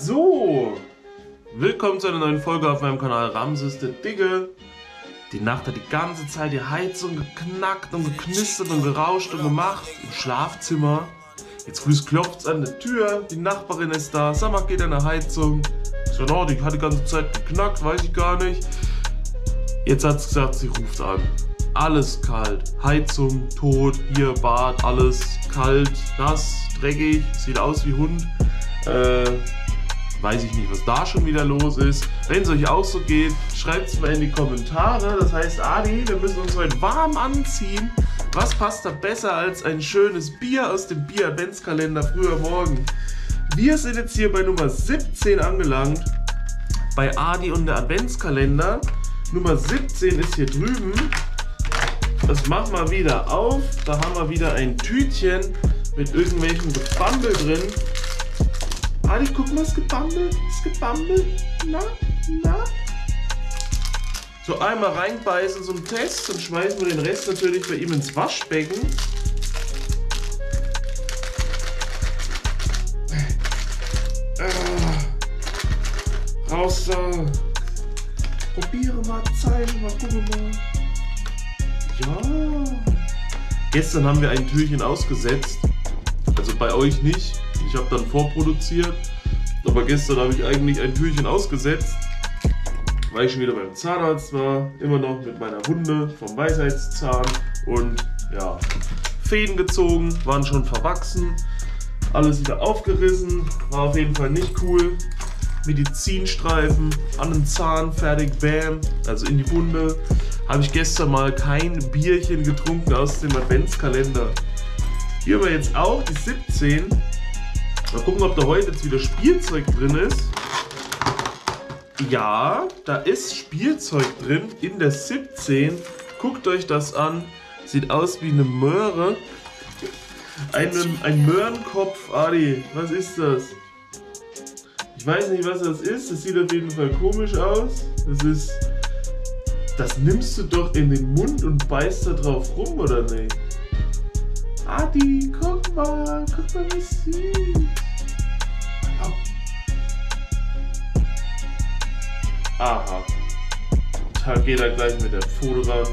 So, willkommen zu einer neuen Folge auf meinem Kanal Ramses der Dicke. Die Nacht hat die ganze Zeit die Heizung geknackt und geknistert und gerauscht und gemacht im Schlafzimmer. Jetzt früh klopft es an der Tür, die Nachbarin ist da. Sag mal, geht an der Heizung? Ich so, no, die hat die ganze Zeit geknackt, weiß ich gar nicht. Jetzt hat sie gesagt, sie ruft an. Alles kalt, Heizung, tot, hier Bad, alles kalt, nass, dreckig, sieht aus wie Hund. Weiß ich nicht, was da schon wieder los ist. Wenn es euch auch so geht, schreibt es mal in die Kommentare. Das heißt, Adi, wir müssen uns heute warm anziehen. Was passt da besser als ein schönes Bier aus dem Bier-Adventskalender früher morgen? Wir sind jetzt hier bei Nummer 17 angelangt. Bei Adi und der Adventskalender. Nummer 17 ist hier drüben. Das machen wir wieder auf. Da haben wir wieder ein Tütchen mit irgendwelchen Gebammel drin. Adi, guck mal, das Gebammel. Das Gebammel. Na? So einmal reinbeißen, so einen Test. Dann schmeißen wir den Rest natürlich bei ihm ins Waschbecken. Raus da. Probiere mal, zeige mal, gucke mal. Ja. Gestern haben wir ein Türchen ausgesetzt. Also bei euch nicht. Ich habe dann vorproduziert. Aber gestern habe ich eigentlich ein Türchen ausgesetzt. Weil ich schon wieder beim Zahnarzt war. Immer noch mit meiner Wunde vom Weisheitszahn. Und ja, Fäden gezogen, waren schon verwachsen. Alles wieder aufgerissen. War auf jeden Fall nicht cool. Medizinstreifen an den Zahn, fertig, bam. Also in die Wunde. Habe ich gestern mal kein Bierchen getrunken aus dem Adventskalender. Hier haben wir jetzt auch die 17. Mal gucken, ob da heute jetzt wieder Spielzeug drin ist. Ja, da ist Spielzeug drin in der 17. Guckt euch das an. Sieht aus wie eine Möhre. Ein Möhrenkopf, Adi. Was ist das? Ich weiß nicht, was das ist. Das sieht auf jeden Fall komisch aus. Das nimmst du doch in den Mund und beißt da drauf rum, oder nicht? Adi, guck mal wie süß. Aha. Da geht er gleich mit der Pfote ran.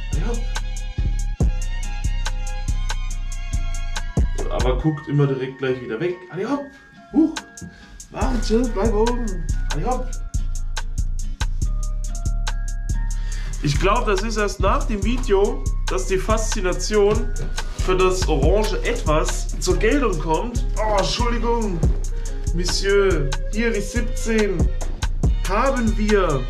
Ja. Aber guckt immer direkt gleich wieder weg. Adi, hopp. Huch. Warte, bleib oben. Adi, hopp. Ich glaube, das ist erst nach dem Video, dass die Faszination für das orange Etwas zur Geltung kommt. Oh, Entschuldigung, Monsieur. Hier die 17 haben wir.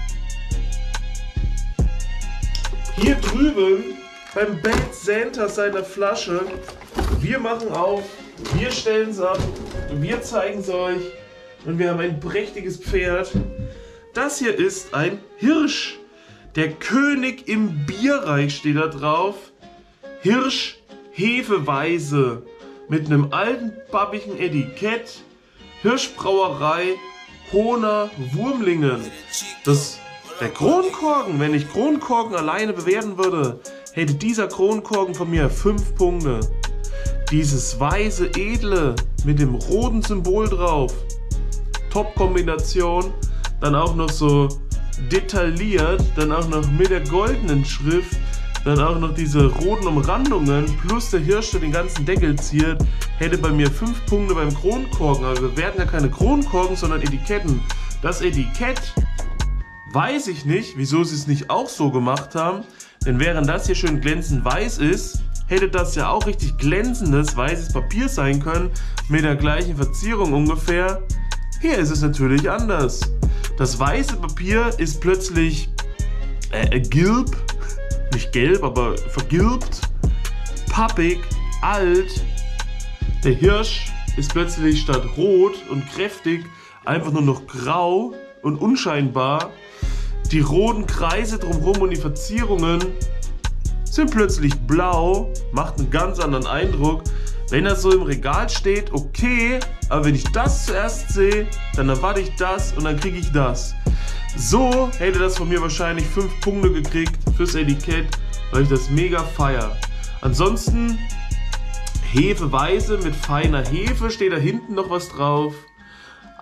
Hier drüben beim Bad Santa seiner Flasche. Wir machen auf, wir stellen es ab, wir zeigen es euch und wir haben ein prächtiges Pferd. Das hier ist ein Hirsch. Der König im Bierreich steht da drauf. Hirsch Hefeweise mit einem alten babbigen Etikett. Hirschbrauerei Hohner Wurmlingen. Der Kronkorken, wenn ich Kronkorken alleine bewerten würde, hätte dieser Kronkorken von mir 5 Punkte. Dieses weiße Edle mit dem roten Symbol drauf. Top-Kombination. Dann auch noch so detailliert, dann auch noch mit der goldenen Schrift, dann auch noch diese roten Umrandungen plus der Hirsch, der den ganzen Deckel ziert, hätte bei mir 5 Punkte beim Kronkorken. Aber wir werden ja keine Kronkorken, sondern Etiketten. Das Etikett weiß ich nicht, wieso sie es nicht auch so gemacht haben, denn während das hier schön glänzend weiß ist, hätte das ja auch richtig glänzendes weißes Papier sein können, mit der gleichen Verzierung ungefähr. Hier ist es natürlich anders. Das weiße Papier ist plötzlich gilb, nicht gelb, aber vergilbt, pappig, alt. Der Hirsch ist plötzlich statt rot und kräftig einfach nur noch grau und unscheinbar. Die roten Kreise drumherum und die Verzierungen sind plötzlich blau, macht einen ganz anderen Eindruck. Wenn das so im Regal steht, okay, aber wenn ich das zuerst sehe, dann erwarte ich das und dann kriege ich das. So hätte das von mir wahrscheinlich 5 Punkte gekriegt fürs Etikett, weil ich das mega feiere. Ansonsten Hefeweise mit feiner Hefe, steht da hinten noch was drauf.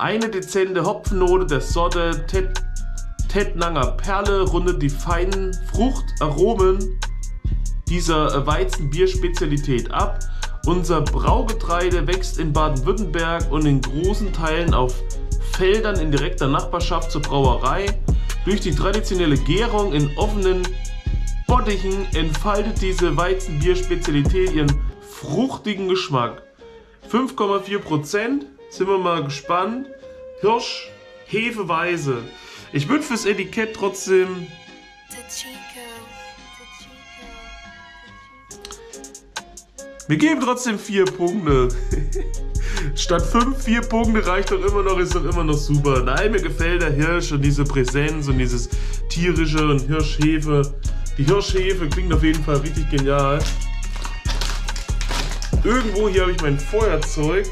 Eine dezente Hopfennote der Sorte Tettnanger Perle rundet die feinen Fruchtaromen dieser Weizenbierspezialität ab. Unser Braugetreide wächst in Baden-Württemberg und in großen Teilen auf Feldern in direkter Nachbarschaft zur Brauerei. Durch die traditionelle Gärung in offenen Bottichen entfaltet diese Weizenbierspezialität ihren fruchtigen Geschmack. 5,4%, sind wir mal gespannt. Hirsch, Hefeweiße. Ich würde fürs Etikett trotzdem wir geben trotzdem 4 Punkte. Statt 5, 4 Punkte reicht doch immer noch, ist doch immer noch super. Nein, mir gefällt der Hirsch und diese Präsenz und dieses tierische und Hirschhefe. Die Hirschhefe klingt auf jeden Fall richtig genial. Irgendwo hier habe ich mein Feuerzeug.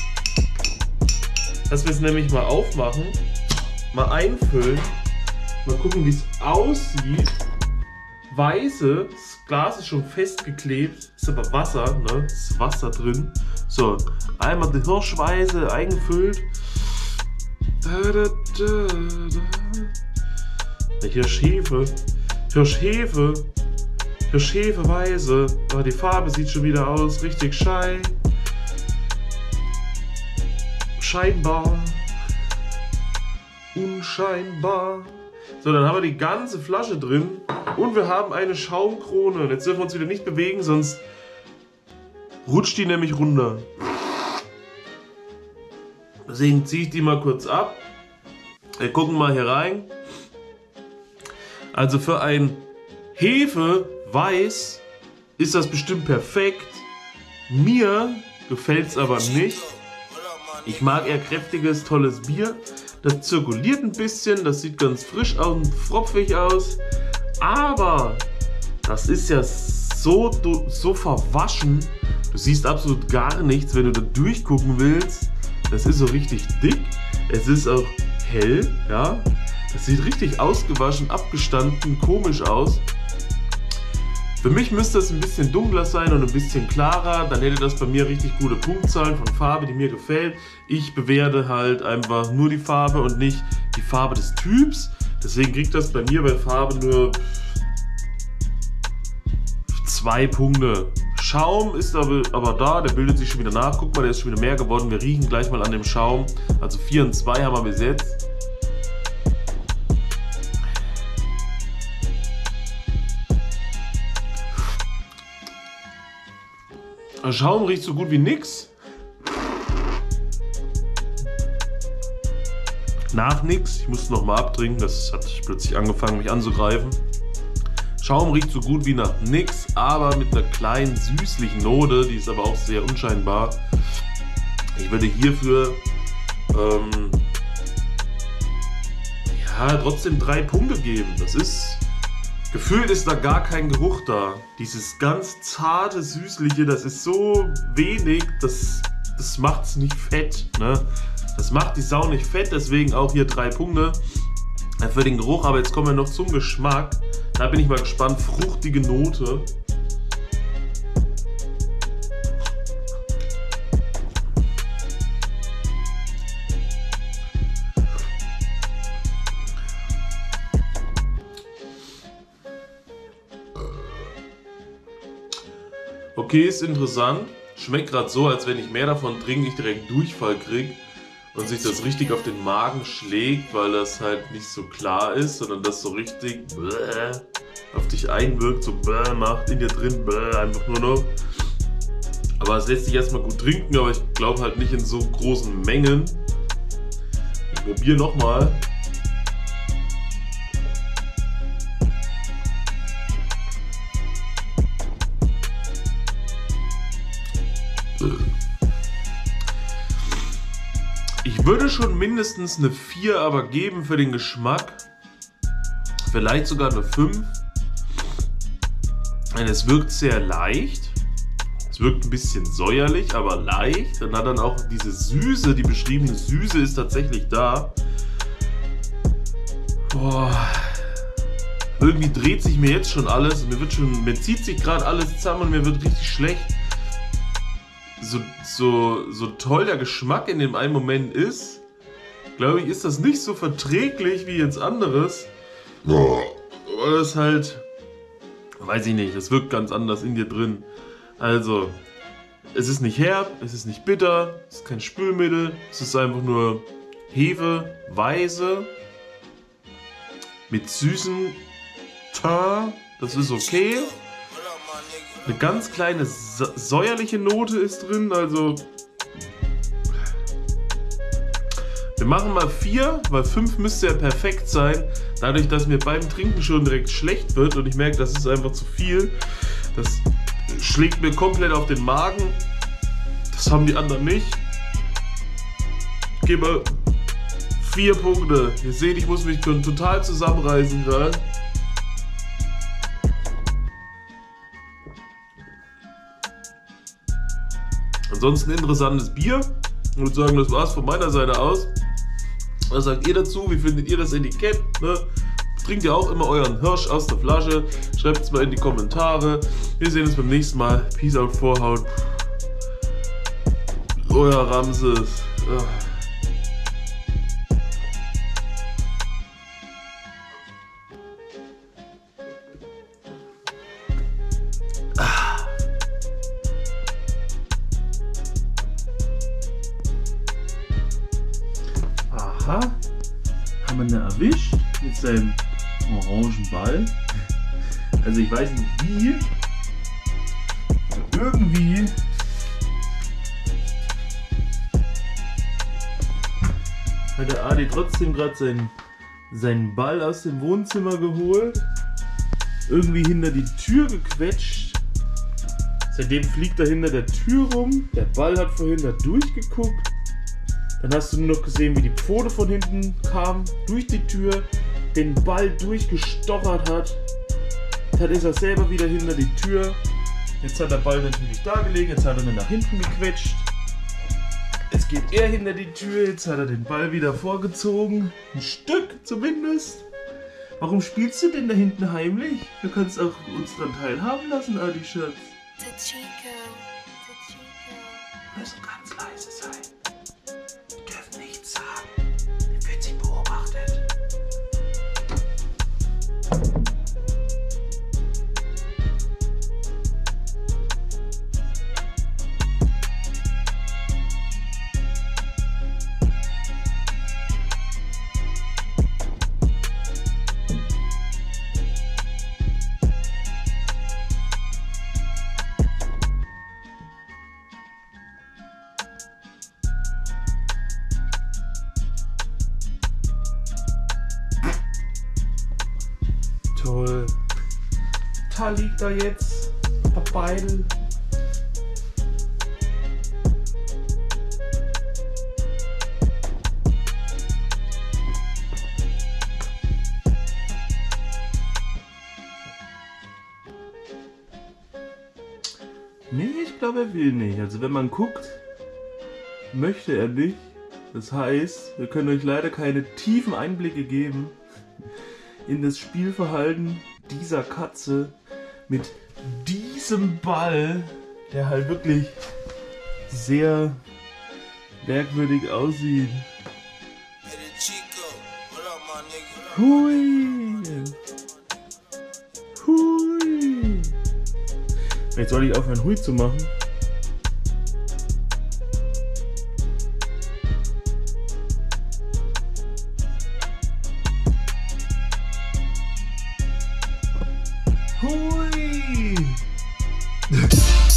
Dass wir es nämlich mal aufmachen. Mal einfüllen. Mal gucken, wie es aussieht. Weiße, das Glas ist schon festgeklebt, ist aber Wasser, ne? Ist Wasser drin. So, einmal die Hirschweiße eingefüllt. Hirschhefe, Hirschhefe, Hirschhefeweiße. Oh, die Farbe sieht schon wieder aus, richtig scheinbar, unscheinbar. So, dann haben wir die ganze Flasche drin und wir haben eine Schaumkrone. Jetzt dürfen wir uns wieder nicht bewegen, sonst rutscht die nämlich runter. Deswegen ziehe ich die mal kurz ab. Wir gucken mal hier rein. Also für ein Hefeweiß ist das bestimmt perfekt. Mir gefällt es aber nicht. Ich mag eher kräftiges, tolles Bier. Das zirkuliert ein bisschen, das sieht ganz frisch und fropfig aus. Aber das ist ja so verwaschen. Du siehst absolut gar nichts, wenn du da durchgucken willst. Das ist so richtig dick. Es ist auch hell, ja. Das sieht richtig ausgewaschen, abgestanden, komisch aus. Für mich müsste es ein bisschen dunkler sein und ein bisschen klarer, dann hätte das bei mir richtig gute Punktzahlen von Farbe, die mir gefällt. Ich bewerte halt einfach nur die Farbe und nicht die Farbe des Typs. Deswegen kriegt das bei mir bei Farbe nur 2 Punkte. Schaum ist aber da, der bildet sich schon wieder nach. Guck mal, der ist schon wieder mehr geworden. Wir riechen gleich mal an dem Schaum. Also 4 und 2 haben wir bis jetzt. Der Schaum riecht so gut wie nix. Nach nix. Ich musste noch mal abtrinken. Das hat plötzlich angefangen, mich anzugreifen. Schaum riecht so gut wie nach nix, aber mit einer kleinen süßlichen Note. Die ist aber auch sehr unscheinbar. Ich würde hierfür ja, trotzdem 3 Punkte geben. Das ist... Gefühlt ist da gar kein Geruch da. Dieses ganz zarte, süßliche, das ist so wenig, das macht es nicht fett. Ne? Das macht die Sau nicht fett, deswegen auch hier 3 Punkte für den Geruch. Aber jetzt kommen wir noch zum Geschmack. Da bin ich mal gespannt. Fruchtige Note. Okay, ist interessant. Schmeckt gerade so, als wenn ich mehr davon trinke, ich direkt Durchfall kriege und sich das richtig auf den Magen schlägt, weil das halt nicht so klar ist, sondern das so richtig auf dich einwirkt, so macht in dir drin einfach nur noch. Aber es lässt sich erstmal gut trinken, aber ich glaube halt nicht in so großen Mengen. Ich probiere nochmal. Ich würde schon mindestens eine 4 aber geben für den Geschmack. Vielleicht sogar eine 5. Es wirkt sehr leicht. Es wirkt ein bisschen säuerlich, aber leicht. Und hat dann auch diese Süße, die beschriebene Süße ist tatsächlich da. Boah. Irgendwie dreht sich mir jetzt schon alles. Mir zieht sich gerade alles zusammen und mir wird richtig schlecht. So toll der Geschmack in dem einen Moment ist, glaube ich, ist das nicht so verträglich wie jetzt anderes. Aber das halt, weiß ich nicht, das wirkt ganz anders in dir drin. Also, es ist nicht herb, es ist nicht bitter, es ist kein Spülmittel, es ist einfach nur Hefe, Weiße, mit süßen Teint, das ist okay. Eine ganz kleine säuerliche Note ist drin, also wir machen mal 4, weil 5 müsste ja perfekt sein. Dadurch, dass mir beim Trinken schon direkt schlecht wird und ich merke, das ist einfach zu viel. Das schlägt mir komplett auf den Magen. Das haben die anderen nicht. Ich gebe 4 Punkte. Ihr seht, ich muss mich total zusammenreißen gerade. Ansonsten interessantes Bier. Ich würde sagen, das war's von meiner Seite aus. Was sagt ihr dazu? Wie findet ihr das Etikett? Ne? Trinkt ihr auch immer euren Hirsch aus der Flasche? Schreibt es mal in die Kommentare. Wir sehen uns beim nächsten Mal. Peace out, Vorhaut. Euer Ramses. Aha, haben wir ihn erwischt mit seinem orangen Ball. Also ich weiß nicht wie, aber irgendwie hat der Adi trotzdem gerade seinen Ball aus dem Wohnzimmer geholt, irgendwie hinter die Tür gequetscht. Seitdem fliegt er hinter der Tür rum, der Ball hat vorhin da durchgeguckt. Dann hast du nur noch gesehen, wie die Pfote von hinten kam, durch die Tür, den Ball durchgestochert hat. Dann ist er selber wieder hinter die Tür. Jetzt hat der Ball natürlich da gelegen, jetzt hat er ihn nach hinten gequetscht. Jetzt geht er hinter die Tür, jetzt hat er den Ball wieder vorgezogen. Ein Stück zumindest. Warum spielst du denn da hinten heimlich? Du kannst auch uns daran teilhaben lassen, Adi Schatz. Wir müssen ganz leise sein. Nichts sagen, dann wird sie beobachtet. Toll. Da liegt er jetzt, der Beidel. Nee, ich glaube, er will nicht. Also wenn man guckt, möchte er nicht. Das heißt, wir können euch leider keine tiefen Einblicke geben in das Spielverhalten dieser Katze mit diesem Ball, der halt wirklich sehr merkwürdig aussieht. Hui! Hui! Jetzt soll ich aufhören, Hui zu machen. Hui!